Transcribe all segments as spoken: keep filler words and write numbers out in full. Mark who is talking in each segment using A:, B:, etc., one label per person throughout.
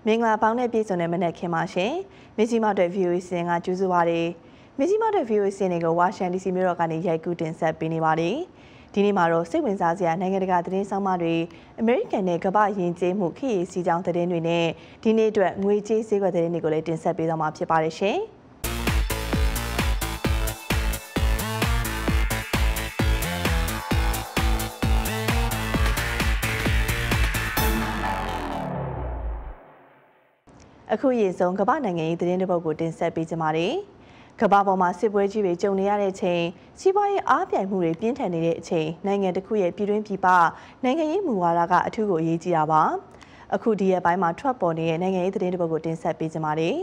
A: မင်္ဂလာပေါင်းတဲ့ပြည်စုံတဲ့မနက်ခင်းပါရှင်မြကြီးမောက်တဲ့ V O A စင်ကကျူးစုပါတယ်မြကြီးမောက်တဲ့ V O A စင်တွေကိုဝါရှင်ဒီစီမြို့တော်ကနေရိုက်ကူးတင်ဆက်ပေးနေပါတယ်ဒီနေ့မှာတော့စိတ်ဝင်စားစရာနိုင်ငံတကာသတင်းဆောင်မတွေအမေရိကန်နဲ့ကမ္ဘာယဉ်ကျေးမှုခေတ်ရည်စီကြောင်းသတင်းတွေနဲ့ဒီနေ့အတွက်ငွေကြေးဈေးကွက်သတင်းတွေကိုလည်းတင်ဆက်ပေးသွားမှာဖြစ်ပါတယ်ရှင်အခုရေဆုံးကမ္ဘာနိုင်ငံရေးသတင်းတစ်ပုဒ်ကိုတင်ဆက်ပေးကြပါမယ်။ကမ္ဘာပေါ်မှာစစ်ပွဲကြီးတွေကြုံနေရတဲ့အချိန်စီးပွားရေးအားပြိုင်မှုတွေပြင်းထန်နေတဲ့အချိန်နိုင်ငံတစ်ခုရဲ့ပြည်တွင်းပြည်ပနိုင်ငံရေးမူဝါဒကအထူးကိုအရေးကြီးတာပါ။အခုဒီရက်ပိုင်းမှာထွက်ပေါ်နေတဲ့နိုင်ငံရေးသတင်းတစ်ပုဒ်ကိုတင်ဆက်ပေးကြပါမယ်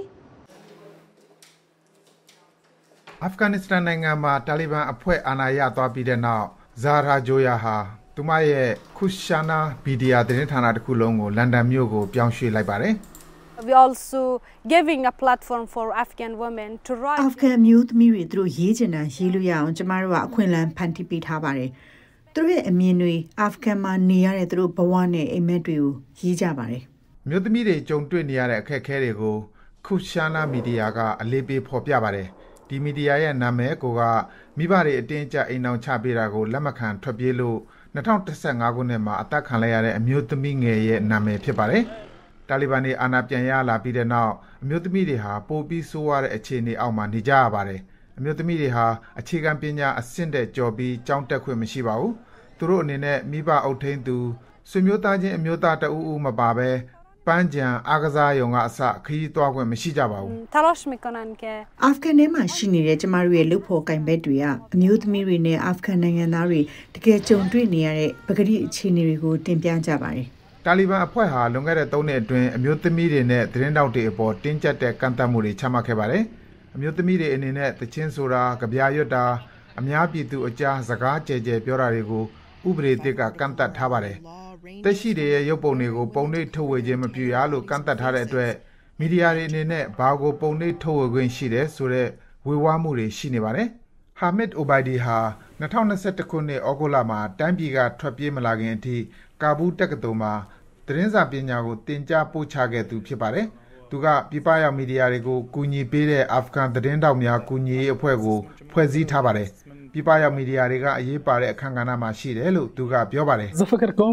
B: ။အာဖဂန်နစ္စတန်နိုင်ငံမှာတာလီဘန်အဖွဲ့အာဏာရသွားပြီးတဲ့နောက်ဇာရာဂျိုယာဟာသူမရဲ့ခုရှာနာဗီဒီယာသတင်းဌာနတစ်ခုလုံးကိုလန်ဒန်မြို့ကိုပြောင်းရွှေ့လိုက်ပါတယ်။
C: We also giving a platform for Afghan women to write
D: Afghan youth မိတွေသူတို့ရေးချင်တာရေးလို့ရအောင်ကျမတို့ကအခွင့်အလမ်းဖန်တီးပေးထားပါတယ်။သူတို့ရဲ့အမြင်တွေအာဖဂန်မှာနေရတဲ့သူတို့ဘဝနဲ့အိမ်မက်တွေကိုရေးကြပါတယ်
B: ။မြို့သမီးတွေကြုံတွေ့နေရတဲ့အခက်အခဲတွေကိုခုရှာနာမီဒီယာကအလေးပေးဖော်ပြပါတယ်။ဒီမီဒီယာရဲ့နာမည်ကိုကမိဘတွေအတင်းကျပ်အိမ်အောင်ချပေးတာကိုလက်မခံထွက်ပြေးလို့၂၀၁၅ခုနှစ်မှာအသက်ခံလိုက်ရတဲ့အမျိုးသမီးငယ်ရဲ့နာမည်ဖြစ်ပါတယ်။တာလီဘန်တွေအာဏာပြန်ရလာပြီးတဲ့နောက်အမျိုးသမီးတွေဟာပိုပြီးဆိုးရတဲ့အခြေအနေအောက်မှာနေကြရပါတယ်။အမျိုးသမီးတွေဟာအခြေခံပညာအဆင့်တဲ့ကျော်ပြီးကျောင်းတက်ခွင့်မရှိပါဘူး။သူတို့အနေနဲ့မိဘအုပ်ထိန်းသူဆွေမျိုးသားချင်းအမျိုးသားတအူးဦးမပါဘဲပန်းကြံအားကစားရုံကအစခရီးသွားခွင့်မရှိကြပါဘူး
C: ။ Talosh mikonan ke
D: အာဖဂန်ထဲမှာရှိနေတဲ့ကျမတို့ရဲ့လူဖို့ကင်ဘက်တွေကအမျိုးသမီးတွေနဲ့အာဖဂန်နိုင်ငံသားတွေတကယ်ကြုံတွေ့နေရတဲ့ပဂတိအခြေအနေတွေကိုတင်ပြကြပါတယ်
B: တာလီဘန်အဖွဲ့ဟာလွန်ခဲ့တဲ့သုံးနှစ်အတွင်းအမျိုးသမီးတွေနဲ့သတင်းတောက်တွေအပေါ်တင်းကျပ်တဲ့ကန့်သတ်မှုတွေချမှတ်ခဲ့ပါတယ်။အမျိုးသမီးတွေအနေနဲ့တချင်းဆိုတာ၊ကြပြရွတ်တာအများပြည်သူအကြားစကားကြဲကြဲပြောတာတွေကိုဥပဒေသစ်ကကန့်သတ်ထားပါတယ်။တက်ရှိတွေရဲ့ရုပ်ပုံတွေကိုပုံနှိပ်ထုတ်ဝေခြင်းမပြုရလို့ကန့်သတ်ထားတဲ့အတွက်မီဒီယာတွေအနေနဲ့ဘာကိုပုံနှိပ်ထုတ်ဝေခွင့်ရှိတယ်ဆိုတဲ့ဝေဝါးမှုတွေရှိနေပါတယ်။ဟာမစ်အိုဘိုင်ဒီဟာ၂၀၂၁ခုနှစ်ဩဂုတ်လမှာတိုင်းပြည်ကထွက်ပြေးမလာခင်အထိကာဘူးတက္ကသိုလ်မှာသတင်းစာပညာကိုတင်ကြားပို့ချခဲ့သူဖြစ်ပါတယ်။သူကပြည်ပရောက်မီဒီယာတွေကိုကူညီပေးတဲ့အာဖဂန်သတင်းတောက်များကူညီရေးအဖွဲ့ကိုဖွဲ့စည်းထားပါတယ်။ပြည်ပရောက်မီဒီယာတွေကအရေးပါတဲ့အခမ်းအနားမှာရှိတယ်လို့သူကပြောပါတယ်။
E: "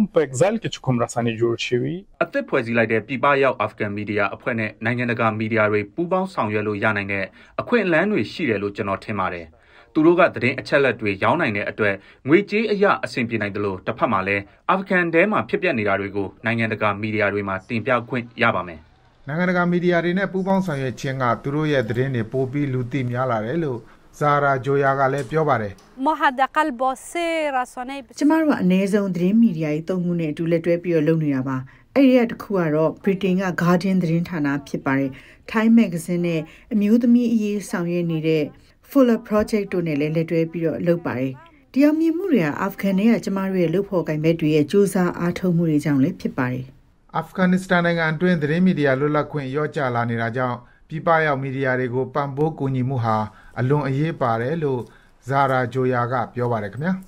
E: အသစ်ဖွဲ့စည်းလိုက်တဲ့ပြည်ပရောက်အာဖဂန်မီဒီယာအဖွဲ့နဲ့နိုင်ငံတကာမီဒီယာတွေပူးပေါင်းဆောင်ရွက်လို့ရနိုင်တဲ့အခွင့်အလမ်းတွေရှိတယ်လို့ကျွန်တော်ထင်ပါတယ်။သူတို့ကသတင်းအချက်အလက်တွေရောင်းနိုင်တဲ့အတွက်ငွေကြေးအရအဆင်ပြေနိုင်တယ်လို့တစ်ဖက်မှာလည်းအာဖဂန်ထဲမှာဖြစ်ပျက်နေတာတွေကိုနိုင်ငံတကာမီဒီယာတွေမှာတင်ပြခွင့်ရပါမယ်
B: ။နိုင်ငံတကာမီဒီယာတွေနဲ့ပူးပေါင်းဆောင်ရွက်ခြင်းကသူတို့ရဲ့သတင်းတွေပိုပြီးလူသိများလာတယ်လို့ဇာရာဂျိုယာကလည်းပြောပါတယ်
C: ။ "Mohadaqal bosse rasane
D: ကျမတို့ကအနည်းဆုံးသတင်းမီဒီယာကြီးသုံးခုနဲ့အတူလက်တွဲပြီးတော့လုပ်နေတာပါ။အဲ့ဒီကတစ်ခုကတော့ဗြိတိန်က Guardian သတင်းဌာနဖြစ်ပါတယ်။ Time Magazine နဲ့အမျိုးသမီးအရေးဆောင်ရွက်နေတဲ့ Fuller Project တို့နဲ့လည်းလက်တွဲပြီးတော့လုပ်ပါတယ်။တရားမြင်မှုတွေကအာဖဂန်နဲ့ကကျမတို့ရဲ့လုပ်ဖို့ကင်ဘက်တွေရဲ့စူးစမ်းအားထုတ်မှုတွေကြောင့်လည်းဖြစ်ပါတယ်
B: ။အာဖဂန်နစ္စတန်နိုင်ငံအတွင်းသတင်းမီဒီယာလွတ်လပ်ခွင့်လျော့ကျလာနေတာကြောင့်ပြည်ပရောက်မီဒီယာတွေကိုပံ့ပိုးကူညီမှုဟာအလွန်အရေးပါတယ်လို့ဇာရာဂျိုယာကပြောပါတယ်ခင်ဗျာ။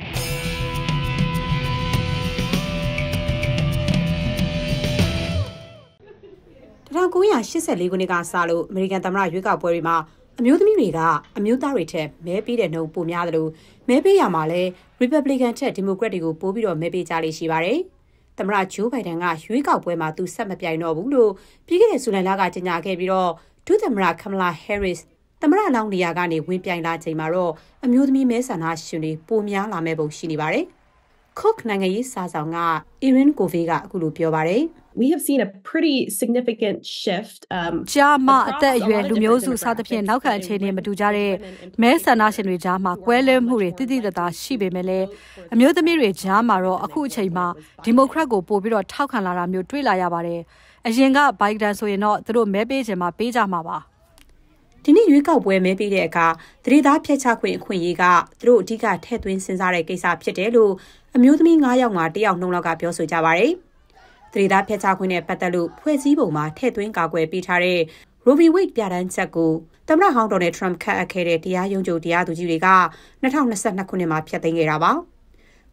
F: ၁၉၈၄ခုနှစ်ကစလို့အမေရိကန်သမ္မတရွေးကောက်ပွဲတွေမှာအမျိုးသမီးတွေကအမျိုးသားတွေထက်မဲပေးတဲ့နှုန်းပိုများတယ်လို့မဲပေးရမှာလဲ Republican ထက် Democrat တွေကိုပိုပြီးတော့မဲပေးကြလိမ့်ရှိပါတယ်။သမ္မတဂျိုးဘိုင်ဒန်ကရွေးကောက်ပွဲမှာသူဆက်မပြိုင်တော့ဘူးလို့ပြီးခဲ့တဲ့ဇူလိုင်လကကြေညာခဲ့ပြီးတော့ဒုသမ္မတ Kamala Harris သမ္မတအလောင်းနေရာကနေဝင်ပြိုင်လာချိန်မှာတော့အမျိုးသမီးမဲဆန္ဒရှင်တွေပိုများလာမဲ့ပုံရှိနေပါတယ်။ Cook နိုင်ငံရေးစာဆောင်က Erin Covey ကအခုလိုပြောပါတယ်
G: ။ We have seen a pretty significant shift um
C: ကြားမှာအသက်အရွယ်လူမျိုးစုစသဖြင့်နောက်ခံအခြေအနေမတူကြတဲ့မဲဆန္ဒရှင်တွေကြားမှာကွဲလွဲမှုတွေတိတိတသားရှိပေမဲ့လည်းအမျိုးသမီးတွေကြားမှာတော့အခုအချိန်မှာဒီမိုကရက်ကိုပို့ပြီးတော့ထောက်ခံလာတာမျိုးတွေ့လာရပါတယ်။အရင်ကဘိုင်ဒန်ဆိုရင်တော့သူတို့မဲပေးခြင်းမှာပေးကြမှာပါ
F: ။ဒီနေ့ရွေးကောက်ပွဲမဲပေးတဲ့အခါသတိသားဖျက်ချခွင့်အခွင့်အရေးကသူတို့အဓိကထည့်သွင်းစဉ်းစားတဲ့ကိစ္စဖြစ်တယ်လို့အမျိုးသမီး၅ယောက်မှာတစ်ယောက်နှုန်းလောက်ကပြောဆိုကြပါတယ်။သတိသားဖျက်ချခွင့်နဲ့ပတ်သက်လို့ဖွဲ့စည်းပုံမှာထည့်သွင်းကာကွယ်ပေးထားတဲ့ Roe v. Wade ပြဋ္ဌာန်းချက်ကိုသမ္မတဟောင်းဒေါ်နယ်ထရမ့်ခန့်အပ်ခဲ့တဲ့တရားရုံးချုပ်တရားသူကြီးတွေက၂၀၂၂ခုနှစ်မှာဖျက်သိမ်းခဲ့တာပါ။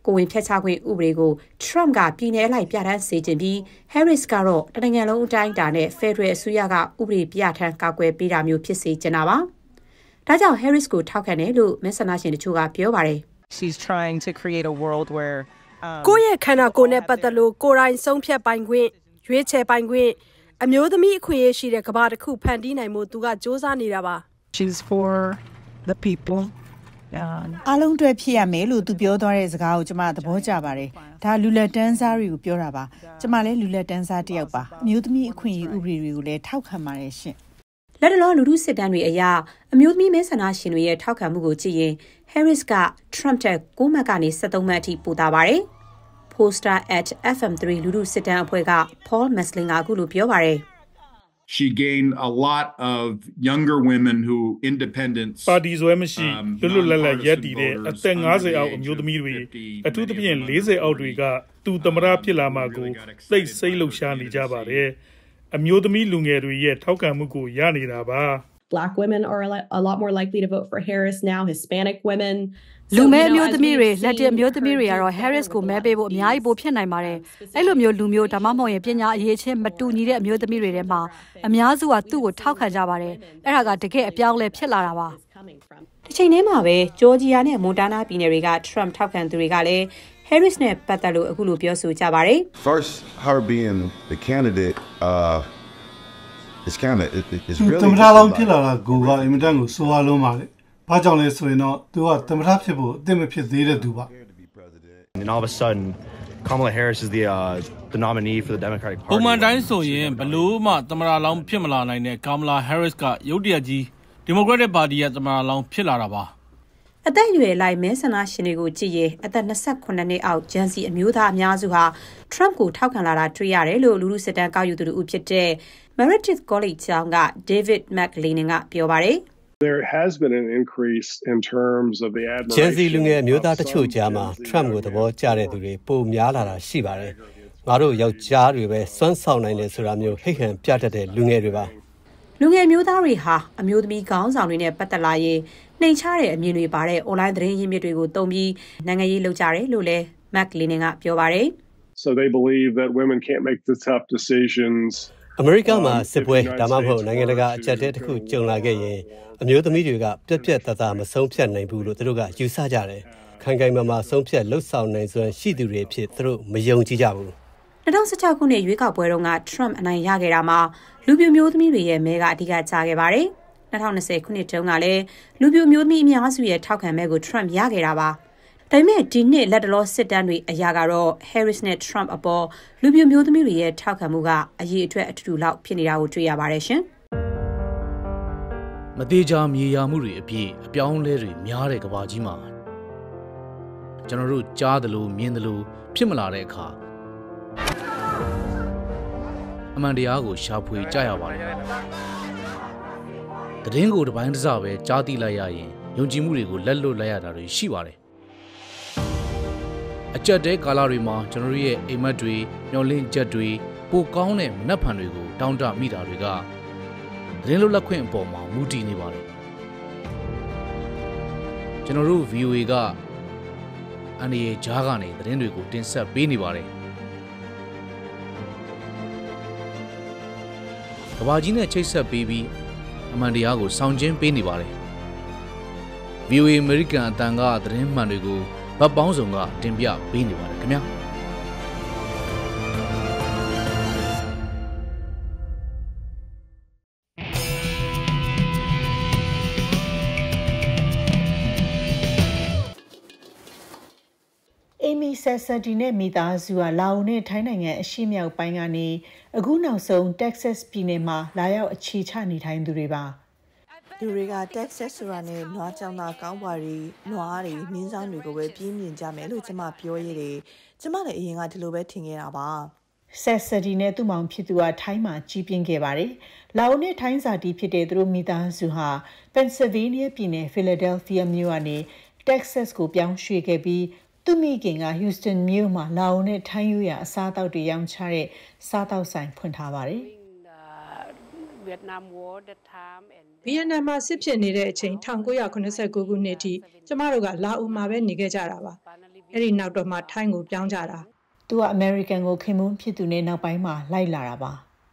F: ကိုဝင်ဖြတ်ချခွင့်ဥပဒေကို Trump ကပြည်내လိုက်ပြဋ္ဌာန်းစေခြင်းပြီး Harris ကတော့တနိုင်ငံလုံးအတိုင်းအတာနဲ့ Federal အစိုးရကဥပဒေပြဋ္ဌာန်းကာကွယ်ပေးတာမျိုးဖြစ်စေချင်တာပါ။ဒါကြောင့် Harris ကိုထောက်ခံတယ်လို့မဲဆန္ဒရှင်တချို့ကပြောပါတယ်။
H: She's trying to create a world where
I: ကိုယ့်ရဲ့ခန္ဓာကိုယ်နဲ့ပတ်သက်လို့ကိုယ်တိုင်ဆုံးဖြတ်ပိုင်ခွင့်ရွေးချယ်ပိုင်ခွင့်အမျိုးသမီးအခွင့်အရေးရှိတဲ့ကမ္ဘာတစ်ခုဖန်တီးနိုင်မှုသူကစ조사နေတာပါ
H: She's for the people
D: အားလုံးအတွက်ဖြစ်ရမယ်လို့သူပြောသွားတဲ့စကားကိုကျွန်မသဘောကျပါတယ်ဒါလူလက်တန်းစားတွေကိုပြောတာပါကျွန်မလည်းလူလက်တန်းစားတစ်ယောက်ပါအမျိုးသမီးအခွင့်အရေးဥပဒေတွေကိုလည်းထောက်ခံပါတယ်ရှင်
F: လက်တလောလူထုစစ်တမ်းတွေအရအမျိုးသမီးမဲဆန္ဒရှင်တွေရဲ့ထောက်ခံမှုကိုကြည့်ရင် Harris က Trump တက်၉မှတ်ကနေ၁၃မှတ်အထိပိုသာပါတယ်။ Poster at F M three လူထုစစ်တမ်းအဖွဲ့က Paul Meslin ကအခုလိုပြောပါတယ်
J: ။ She gained a lot of younger women who independents
K: ပါတီဆွဲမရှိလွတ်လွတ်လပ်လပ်ရက်တည်တဲ့အသက်၅၀အောက်အမျိုးသမီးတွေအထူးသဖြင့်၄၀အောက်တွေကသူသမ္မတဖြစ်လာမှာကိုသိစိတ်လှုပ်ရှားနေကြပါတယ်။အမျိုးသမီးလူငယ်တွေရဲ့ထောက်ခံမှုကိုရနေတာပါ။
G: Black women are a lot more likely to vote for Harris now, Hispanic women.
C: လူမဲအမျိုးသမီးတွေလက်တင်အမျိုးသမီးတွေကတော့ Harris ကိုမဲပေးဖို့အများကြီးပိုဖြစ်နိုင်ပါတယ်။အဲ့လိုမျိုးလူမျိုးဒါမှမဟုတ်ရင်ပညာအရေးချင်းမတူညီတဲ့အမျိုးသမီးတွေထဲမှာအများစုကသူ့ကိုထောက်ခံကြပါတယ်။အဲ့ဒါကတကယ်အပြောင်းလဲဖြစ်လာတာပါ
F: ။ဒီချိန်ထဲမှာပဲဂျော်ဂျီယာနဲ့မွန်တာနာပြည်နယ်တွေက Trump ထောက်ခံသူတွေကလည်း Harris နဲ့ပတ်သက်လို့အခုလိုပြောဆိုကြပါတယ်
L: ။ First her being the candidate uh it's kind of it, it's really
M: သမ္မတလောင်းဖြစ်လာတာကိုကအင်မတန်ကိုစိုးအားလုံးပါလေ။ဘာကြောင့်လဲဆိုရင်တော့သူကသမ္မတဖြစ်ဖို့အသင့်မဖြစ်သေးတဲ့သူပါ။
N: And all of a sudden Kamala Harris is the uh the nominee for the Democratic Party.
O: ပုံမှန်တိုင်းဆိုရင်ဘလို့မှသမ္မတလောင်းဖြစ်မလာနိုင်တဲ့ Kamala Harris ကရုတ်တရက်ကြီး Democratic Party ရဲ့သမ္မတလောင်းဖြစ်လာတာပါ
F: အသက်အရွယ်လိုက်မဲဆန္ဒရှင်တွေကိုကြည့်ရင်အသက်၂၉နှစ်အောက်ဂျန်စီအမျိုးသားအများစုဟာ Trump ကိုထောက်ခံလာတာတွေ့ရတယ်လို့လူလူစစ်တမ်းကောက်ယူသူတို့ဖြစ်တဲ့ Meredith College ကျောင်းက David McLean ကပြောပါတယ်
P: There has been an increase in terms of the admiration.
Q: ဂျန်စီလူငယ်မျိုးသားတချို့ကြားမှာ Trump ကိုသဘောကျတဲ့သူတွေပိုများလာတာရှိပါတယ်။ငါတို့ယောက်ျားတွေပဲစွမ်းဆောင်နိုင်တယ်ဆိုတာမျိုးဟိတ်ဟန်ပြတတ်တဲ့လူငယ်တွေပါ
F: ။လူငယ်မျိုးသားတွေဟာအမျိုးသမီးခေါင်းဆောင်တွေနဲ့ပတ်သက်လာရင်နှိမ်ချတဲ့အမြင်တွေပါတဲ့ online သတင်းရင်းမြစ်တွေကိုတုံးပြီးနိုင်ငံရေးလုပ်ကြတယ်လို့လည်း McLean ကပြောပါတယ်
P: ။ So they believe that women can't make the tough decisions.
Q: အမေရိကမှာစစ်ပွဲဒါမှမဟုတ်နိုင်ငံတကာအကြက်တဲတစ်ခုကြုံလာခဲ့ရင်အမျိုးသမီးတွေကပြက်ပြက်သားသားမဆုံးဖြတ်နိုင်ဘူးလို့သူတို့ကယူဆကြတယ်။ခိုင်ခိုင်မာမာဆုံးဖြတ်လှုပ်ဆောင်နိုင်စွမ်းရှိသူတွေဖြစ်သူတို့မယုံကြည်ကြဘူး
F: ။၂၀၁၆ခုနှစ်ရွေးကောက်ပွဲတုန်းက Trump အနိုင်ရခဲ့တာမှာလူပြိုမျိုးသမီးတွေရဲ့မဲကအဓိကကျခဲ့ပါတယ်။၂၀၂၀ခုနှစ်တုန်းကလည်းလူပြိုမျိုးသမီးအများစုရဲ့ထောက်ခံမဲကို Trump ရခဲ့တာပါ။ဒါပေမဲ့ဒီနှစ်လက်တလောစစ်တမ်းတွေအရာကတော့ Harris နဲ့ Trump အပေါ်လူပြိုမျိုးသမီးတွေရဲ့ထောက်ခံမှုကအရေးအတွက်အထူးလောက်ဖြစ်နေတာကိုတွေ့ရပါတယ်ရှင်
R: ။မသေးချာမြေယာမှုတွေအပြည့်အပြောင်းလဲတွေများတဲ့ကမ္ဘာကြီးမှာကျွန်တော်တို့ကြားသလိုမြင်သလိုဖြစ်မလာတဲ့အခါအမှန်တရားကိုရှာဖွေကြရပါတယ်။သတင်းကိုတစ်ပိုင်းတစ်စပဲကြားသိလိုက်ရရင်ယုံကြည်မှုတွေကိုလက်လွတ်လိုက်ရတာတွေရှိပါတယ်။အကြက်တဲကာလတွေမှာကျွန်တော်ရဲ့အိမ်မက်တွေမျောလင့်ချက်တွေပိုကောင်းတဲ့မနှက်ဖန်တွေကိုတောင်းတမိတာတွေကသတင်းလွတ်လပ်ခွင့်အပေါ်မှာမူတည်နေပါတယ်ကျွန်တော်တို့ V O A ကအန်ဒီအေဂျားကနေသတင်းတွေကိုတင်ဆက်ပေးနေပါတယ်ကဘာကြီးနဲ့ချိတ်ဆက်ပေးပြီးအမှန်တရားကိုဆောင်ကျဉ်ပေးနေပါတယ် V O A American အတန်ကသတင်းမှန်တွေကိုဗတ်ပေါင်းစုံကတင်ပြပေးနေပါတယ်ခင်ဗျာ
D: အေမီဆက်ဆတီနဲ့မိသားစုကလာအိုနဲ့ထိုင်းနိုင်ငံအရှေ့မြောက်ပိုင်းကနေအခုနောက်ဆုံး Texas ပြည်နယ်မှာလာရောက်အခြေချနေထိုင်သူတွေပါ
A: လူတွေက Texas ဆိုတာနဲ့နွားကြောင်သားကောင်းပွားတွေနွားတွေမင်းဆောင်တွေကိုပဲပြင်းမြင်ကြမယ်လို့ကျမပြောရည်ကျမလည်းအရင်ကဒီလိုပဲထင်ခဲ့တာပါ
D: ဆက်ဆတီနဲ့သူ့မောင်ဖြစ်သူကထိုင်းမှာကြီးပြင်းခဲ့ပါတယ်လာအိုနဲ့ထိုင်းစာတီဖြစ်တဲ့သူတို့မိသားစုဟာ Pennsylvania ပြည်နယ် Philadelphia မြို့ကနေ Texas ကိုပြောင်းရွှေ့ခဲ့ပြီးသူမိခင်က Houston မြို့မှာလာအိုနဲ့ထိုင်းရိုးရာအစားအသောက်တွေရောင်းချတဲ့စားသောက်ဆိုင်ဖွင့်ထားပါတယ်
S: ဗီယက်နမ်မှာစစ်ဖြစ်နေတဲ့အချိန်၁၉၇၉ခုနှစ်အထိကျမတို့ကလာအိုမှာပဲနေခဲ့ကြတာပါအဲ့ဒီနောက်တော့မှထိုင်းကိုပြောင်းကြတာ
D: သူကအမေရိကန်ကိုခင်မွန်းဖြစ်သူနဲ့နောက်ပိုင်းမှာလိုက်လာတာပါ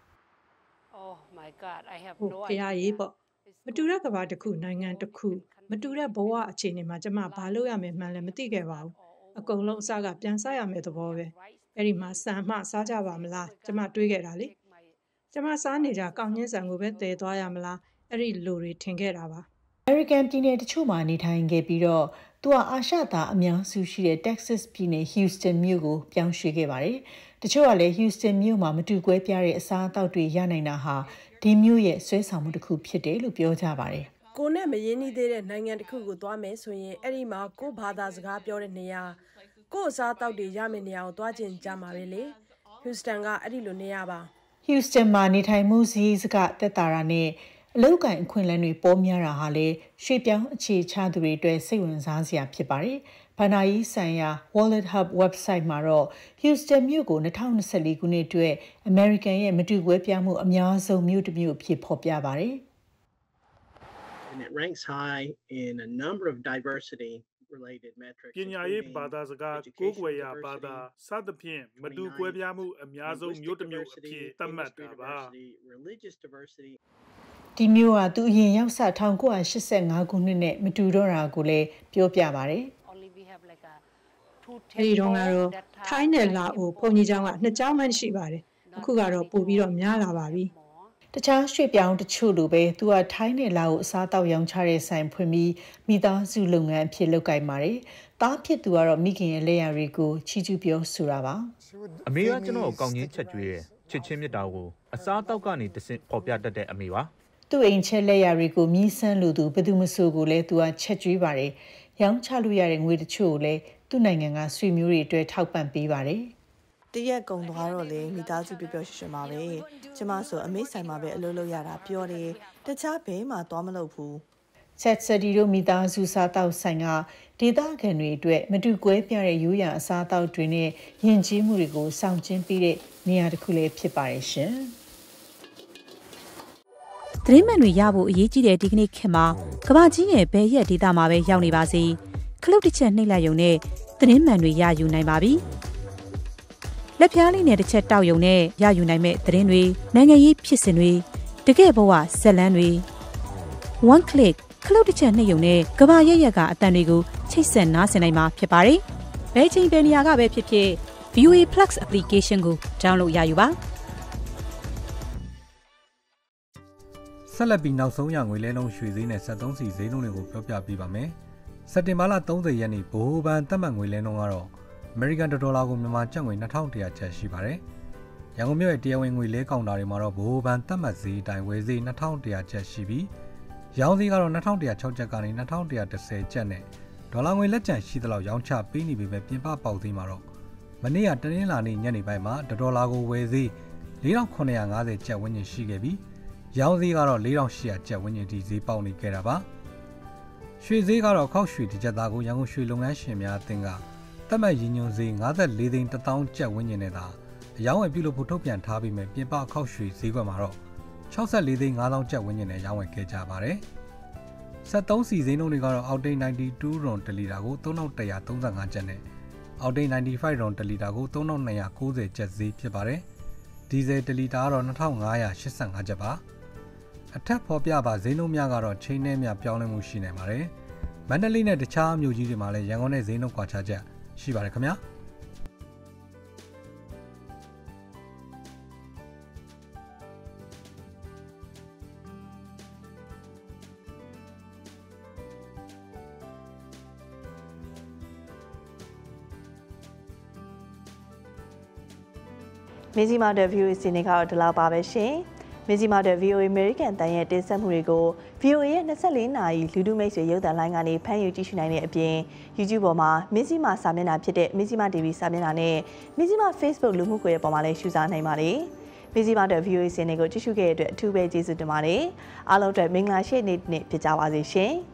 S: ဟုတ်ဖရားရေးပေါ့မတူတဲ့ကဘာတစ်ခုနိုင်ငံတစ်ခုမတူတဲ့ဘဝအခြေအနေမှာကျမဘာလုပ်ရမယ်မှန်းလည်းမသိခဲ့ပါဘူးအကုန်လုံးအစားကပြန်စားရမယ်သဘောပဲအဲ့ဒီမှာစံမှစားကြပါမလားကျမတွေးခဲ့တာလေကျမစားနေကြကောင်းချင်းဆန်ကိုပဲတည်သွားရမလားအဲ့ဒီလိုတွေထင်ခဲ့တာပါ
D: အမေရိကန်ပြည်နယ်တချို့မှာနေထိုင်ခဲ့ပြီးတော့သူကအာရှသားအများစုရှိတဲ့ Texas ပြည်နယ် Houston မြို့ကိုပြောင်းရွှေ့ခဲ့ပါတယ်တချို့ကလည်း Houston မြို့မှာမတူကွဲပြားတဲ့အစားအသောက်တွေရနိုင်တာဟာဒီမြို့ရဲ့ဆွဲဆောင်မှုတစ်ခုဖြစ်တယ်လို့ပြောကြပါတယ်
I: ကိုနဲ့မရင်းနှီးသေးတဲ့နိုင်ငံတစ်ခုကိုသွားမယ်ဆိုရင်အဲ့ဒီမှာကိုဘာသာစကားပြောတဲ့နေရာကိုအစားအသောက်တွေရမယ့်နေရာကိုသွားကျင်ကြမှာပဲလေ Houston ကအဲ့ဒီလိုနေရာပါ
D: Houston မှာနေထိုင်မှုစည်းစကတက်တာတာနဲ့အလုပ်ကိုင်အခွင့်အလမ်းတွေပေါ်များတာဟာလေရွှေ့ပြောင်းအခြေချသူတွေအတွက်စိတ်ဝင်စားစရာဖြစ်ပါတယ်။ဘာသာရေးဆိုင်ရာ Wallet Hub website မှာတော့ Houston မြို့ကို၂၀၂၄ခုနှစ်အတွက် American ရဲ့မတူကွဲပြားမှုအများဆုံးမြို့တစ်မြို့ဖြစ်ဖော်ပြပါတယ်။
T: And it ranks high in a number of diversity related metrics
K: ပညာရေးဘာသာစကားကိုးကွယ်ရာဘာသာစသဖြင့်မတူကွဲပြားမှုအများဆုံးမြို့တစ်မြို့အဖြစ်သတ်မှတ်တာပါ
T: religious diversity
D: ဒီမျိုးကသူအရင်ရောက်စ၁၉၈၅ခုနှစ်နဲ့မတူတော့တာကိုလည်းပြောပြပါတယ်
S: အဲဒီတော့ကတော့ထိုင်းနဲ့လာအိုဘုံကြီးကျောင်းကနှစ်ကျောင်းမှရှိပါတယ်အခုကတော့ပို့ပြီးတော့များလာပါပြီ
D: တခြားရွှေ့ပြောင်းတချို့လိုပဲသူကထိုင်းနဲ့လာအိုအစားတောက်ရောင်းချတဲ့ဆိုင်ဖွင့်ပြီးမိသားစုလုပ်ငန်းအဖြစ်လုပ်ကိုင်ပါတယ်တားဖြစ်သူကတော့မိခင်ရဲ့လက်ရာတွေကိုချီးကျူးပြောဆိုတာပါ
E: အမေကကျွန်တော်ကိုကောင်းချင်းချက်ကျွေးတယ်ချစ်ချင်းမြတ်တာကိုအစားတောက်ကနေတဆင့်ပေါ်ပြတတ်တဲ့အမေပါ
D: သူ့အိမ်ချက်လက်ရာတွေကိုမြည်ဆန်းလို့သူဘယ်သူမဆိုကိုလည်းသူကချက်ကျွေးပါတယ်ရောင်းချလို့ရတဲ့ငွေတချို့ကိုလည်းသူ့နိုင်ငံကဆွေမျိုးတွေအတွက်ထောက်ပံ့ပေးပါတယ်
A: တရက်ကုံသွားတော့လေမိသားစုပြပြရွှင်ရွှင်ပါပဲကျမဆိုအမေဆိုင်မှာပဲအလုပ်လုပ်ရတာပြောတယ်တခြားဘဲမှာသွားမလုပ်ဘူး
D: ချက်စတီတို့မိသားစုစားတောက်ဆိုင်ကဒေသခံတွေအတွက်မတူကွဲပြားတဲ့ရိုးရာအစားအသောက်တွေနဲ့ယဉ်ကျေးမှုတွေကိုစောင့်ကျဉ်ပေးတဲ့နေရာတစ်ခုလည်းဖြစ်ပါတယ်ရှင်
F: သတင်းမှန်တွေရဖို့အရေးကြီးတဲ့ဒီကနေ့ခေတ်မှာကမ္ဘာကြီးရဲ့ဘယ်ရက်ဒေသမှာပဲရောက်နေပါစေခလုတ်တစ်ချက်နှိပ်လိုက်ရုံနဲ့သတင်းမှန်တွေရယူနိုင်ပါပြီလက်ပြားလေးနဲ့တစ်ချက်တောက်ရုံနဲ့ရယူနိုင်မဲ့သတင်းတွေနိုင်ငံရေးဖြစ်စဉ်တွေတကယ်ဘဝဇက်လန်းတွေ one click ခလုတ်တစ်ချက်နှိပ်ရုံနဲ့ကမ္ဘာရက်ရက်ကအတန်တွေကိုချိတ်ဆက်နားဆင်နိုင်မှာဖြစ်ပါတယ်ဘယ်ချိန်ဘယ်နေရာကပဲဖြစ်ဖြစ် ဗီအိုအေ Plus application ကို download ရယူပါ
U: ဆက်လက်ပြီးနောက်ဆုံးရငွေလဲနှုန်းရွှေဈေးနဲ့စက်သုံးဆီဈေးနှုန်းတွေကိုပြောပြပေးပါမယ်။စက်တင်ဘာလ၃၀ရက်နေ့ဗဟိုဘဏ်သတ်မှတ်ငွေလဲနှုန်းကတော့အမေရိကန်ဒေါ်လာကိုမြန်မာကျပ်ငွေ၂၁၀၀ကျပ်ရှိပါတယ်။ရန်ကုန်မြို့ရဲ့တရားဝင်ငွေလဲကောင်တာတွေမှာတော့ဗဟိုဘဏ်သတ်မှတ်ဈေးအတိုင်းဝယ်ဈေး၂၁၀၀ကျပ်ရှိပြီးရောင်းဈေးကတော့၂၁၀၆ကျပ်ကနေ၂၁၁၀ကျပ်နဲ့ဒေါ်လာငွေလက်ကျန်ရှိသလောက်ရောင်းချပေးနေပေမဲ့ပြင်ပပေါက်ဈေးမှာတော့မနေ့ကတနင်္လာနေ့ညနေပိုင်းမှာဒေါ်လာကိုဝယ်ဈေး၄ထောင်ခုနှစ်ရာ၅၀ကျပ်ဝန်းကျင်ရှိခဲ့ပြီးရောင်းဈေးကတော့၄ထောင်၈ရာကျပ်ဝန်းကျင်ထိဈေးပေါက်နေခဲ့တာပါရွှေဈေးကတော့ခောက်ရွှေတစ်ကျပ်သားကိုရန်ကုန်ရွှေလုပ်ငန်းရှင်များအသင်းကသတ်မှတ်ရည်ညွှန်းဈေး၅၄သိန်းတစ်သောင်းကျပ်ဝန်းကျင်နဲ့သာအရောင်းဝယ်ပြုလုပ်ဖို့ထုတ်ပြန်ထားပြီးမြပြင်ပခောက်ရွှေဈေးကွက်မှာတော့၆၄သိန်း၅သောင်းကျပ်ဝန်းကျင်နဲ့ရောင်းဝယ်ခဲ့ကြပါတယ်စက်သုံးစီဈေးနှုန်းတွေကတော့အောက်တိန်၉၂ရွန်တစ်လီတာကို၃၁၃၅ကျပ်နဲ့အောက်တိန်၉၅ရွန်တစ်လီတာကို၃၂၉၀ကျပ်ဈေးဖြစ်ပါတယ်ဒီဇယ်တစ်လီတာကတော့၂၅၈၅ကျပ်ပါအထက်ဖော်ပြပါဈေးနှုန်းများကတော့ချိန်နဲ့များပြောင်းလဲမှုရှိနေပါတယ်။မန္တလေးနဲ့တခြားမြို့ကြီးတွေမှာလည်းရန်ကုန်နဲ့ဈေးနှုန်းကွာခြားချက်ရှိပါတယ်ခင်ဗျာ
A: ။မင်းကြီးမာတဲ့ view စီနေကတော့ဒီလောက်ပါပဲရှင်။မင်းကြီးမာတဲ့ ဗီအိုအေ American တန်ရဲ့တင်ဆက်မှုတွေကို ဗီအိုအေ ရဲ့၂၄နာရီလူထုမိတ်ဆွေရုပ်သံလိုင်းကနေဖမ်းယူကြည့်ရှုနိုင်တဲ့အပြင် YouTube ပေါ်မှာမင်းကြီးမာစာမျက်နှာဖြစ်တဲ့မင်းကြီးမာ တီဗီ စာမျက်နှာနဲ့မင်းကြီးမာ Facebook လူမှုကွန်ရက်ပေါ်မှာလည်းရှုစားနိုင်ပါတယ်။မင်းကြီးမာတဲ့ ဗီအိုအေ စီနေကိုကြည့်ရှုခဲ့တဲ့အတွက်အထူးပဲကျေးဇူးတင်ပါတယ်။အားလုံးအတွက်မင်္ဂလာရှိနေ့နေ့ဖြစ်ကြပါစေရှင်။